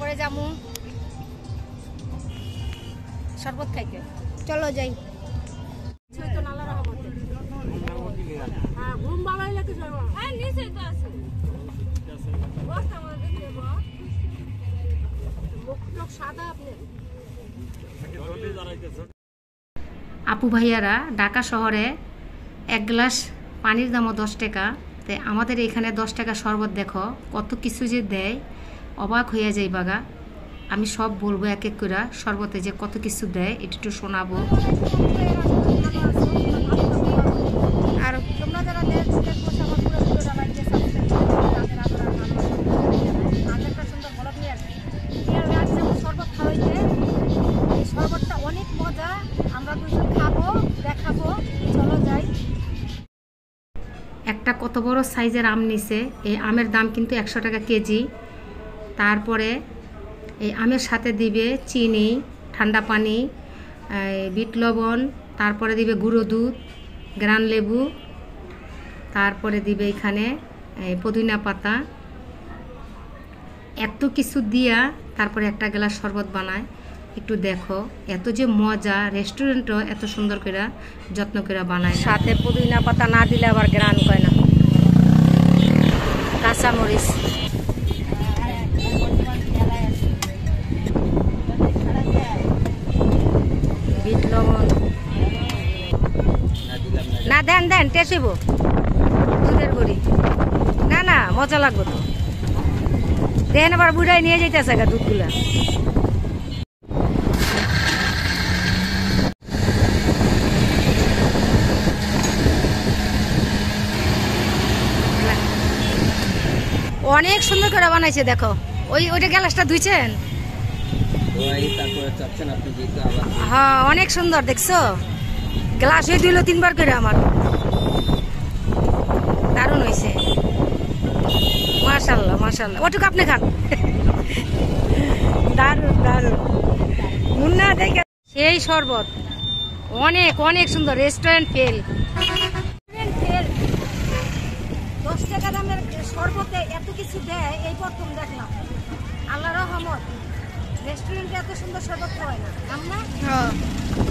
তারপরে যামু শরবত খাইতে। চলো যাই। আপু ভাইয়ারা ঢাকা শহরে এক গ্লাস পানির দামও 10 টাকা, তাই আমাদের এখানে 10 টাকা শরবত দেখো কত কিছু যে দেয়, অবাক হয়ে যাই বাগা। আমি সব বলবো এক এক করে, শরবতে যে কত কিছু দেয় এটা একটু শোনাবো। আর তোমরা যারা শরবত খাওয়াইতে, এই শরবতটা অনেক মজা, আমরা দুজন খাবো দেখাবো। চলো যাই। একটা কত বড় সাইজের আম নিছে, এই আমের দাম কিন্তু 100 টাকা কেজি। তারপরে এই আমের সাথে দিবে চিনি, ঠান্ডা পানি, বিট লবণ, তারপরে দিবে গুঁড়ো দুধ, গ্রান লেবু, তারপরে দিবে এখানে পুদিনা পাতা, এত কিছু দিয়া তারপরে একটা গ্লাস শরবত বানায়। একটু দেখো এত যে মজা, রেস্টুরেন্টও এত সুন্দর করে যত্ন করে বানায়। সাথে পুদিনা পাতা না দিলে আবার গ্রান কয় না। কাঁচামরিচ, বিট লবণ না দেন দেন টেসিব, দুধের গুঁড়ি না না মজা লাগবে তো। দেখেন আবার বুড়াই নিয়ে যাইতেছে গা দুধগুলা। অনেক সুন্দর করে বানাইছে দেখো। ওইটা গ্লাসটা ধুইছেন? হ্যাঁ অনেক সুন্দর দেখছো, গ্লাস হয়ে দিল 3 বার করে। আমার দারুণ হয়েছে, মাশাআল্লাহ মাশাআল্লাহ। ওটুকু আপনি খান, দারুণ দারুণ। মুন্না দেখে সেই শরবত অনেক অনেক সুন্দর। Restaurant fail. 10 টাকা দামের শরবতে এত কিছু দেয় এই প্রথম দেখলাম। আল্লাহর রহমত, রেস্টুরেন্টে এত সুন্দর শরবত খাওয়ায় না আমরা।